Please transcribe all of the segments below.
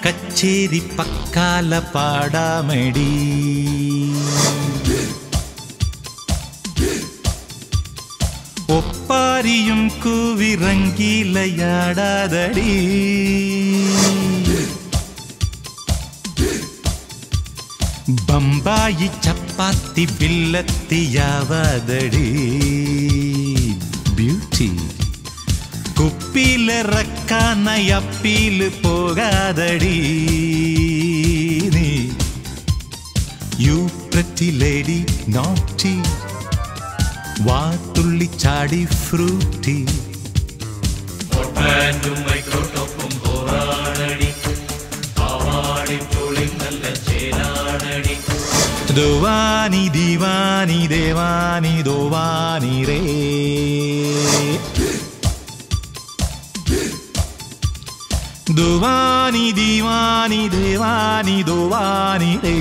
കച്ചേരി പക്കാല പാടാമടി. ഒപ്പാരിയും കൂവിറങ്കിലയാടാതടി. ബമ്പായി ചപ്പാത്തി ബില്ലത്തിയാവാതടി. ബ്യൂട്ടി കുപ്പിയിലിറക്കാനായി അപ്പീല് പോകാതടി. നീ യു പ്രറ്റി ലേഡി നോട്ടി വാത്തുള്ളി ചാടി ഫ്രൂട്ടി. ദോവാനി ദീവാനി ദേവാനി ദോവാനി രേ. ദോവാനി ദീവാനി ദേവാനി ദോവാനി രേ.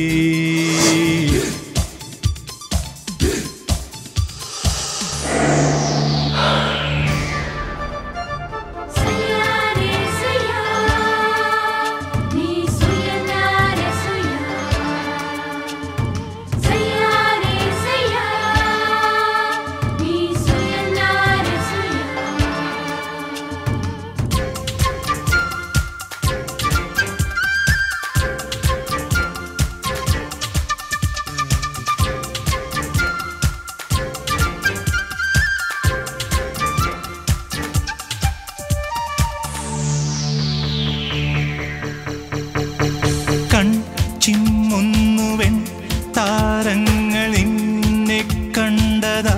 ചിമ്മുന്നുവൻ താരങ്ങൾ നിന്നെ കണ്ടതാ.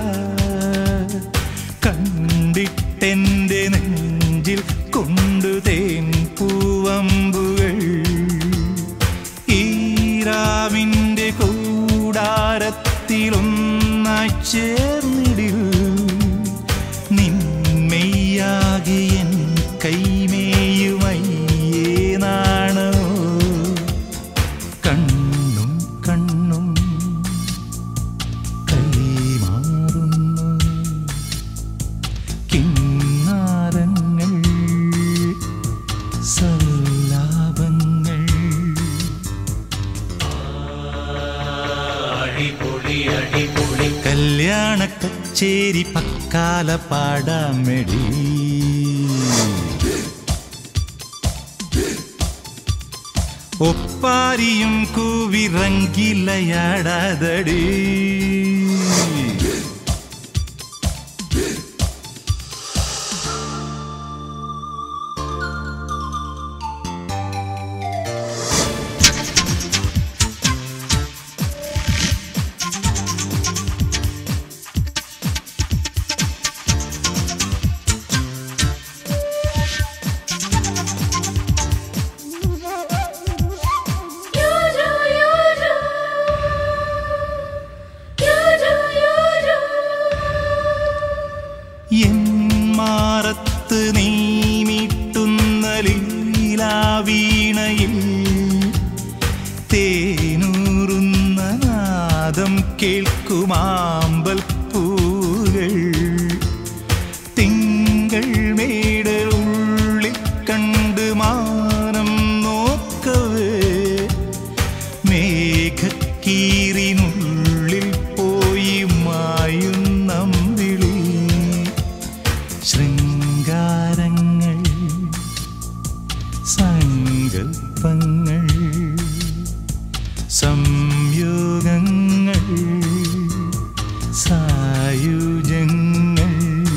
കണ്ടിട്ടെൻ്റെ നെഞ്ചിൽ കൊണ്ടു തേൻ പൂവമ്പുകൾ. ഈരാവിൻ്റെ കൂടാരത്തിലൊന്നായി ചേർന്നിടിൽ. നിന്മയാകെ എൻ കൈമേയുമയ്യേ നാണോ. കണ്ണും കണ്ണും കൈമാറുന്നു കിന്നാരങ്ങൾ സല്ലാപങ്ങൾ. കല്യാണ കച്ചേരി പക്കാല പാടാമടി. ഒപ്പാരിയും കൂവിറങ്കിലയാടാതടി. എൻ മാറത്ത് നീ മീട്ടുന്ന ലീലാവീണയിൽ തേനൂറുന്ന നാദം കേൾക്കുമാമ്പൽ പൂകൾ. തിങ്കൾ മേടലുള്ളിൽ കണ്ട് മാനം നോക്കവേ മേഘക്കീറിനുള്ളിൽ പോയി മായുന്നമ്പിളി. ശൃംഗാരങ്ങൾ സങ്കൽപ്പങ്ങൾ സംയോഗങ്ങൾ സായുജ്യങ്ങൾ.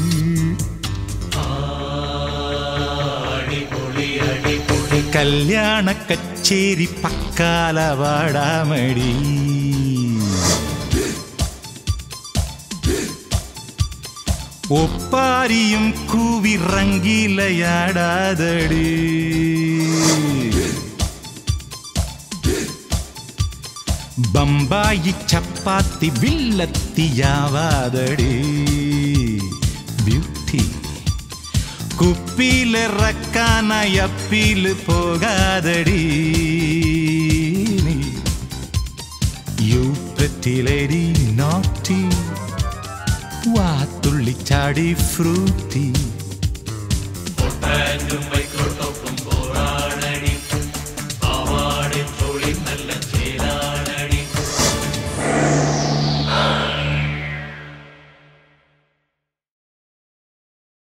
കല്യാണ കച്ചേരി പക്കാല പാടാമടി. ഒപ്പാരിയും കൂവിറങ്കിലയാടാതടി. ബമ്പായി ചപ്പാത്തി ബില്ലത്തിയാവാതടി. ബ്യൂട്ടി കുപ്പിയിലിറക്കാനായി അപ്പീല് പോകാതടി. യു പ്രറ്റി ലേഡി നോട്ടി വാത്തുള്ളി ചാടി ഫ്രൂട്ടി.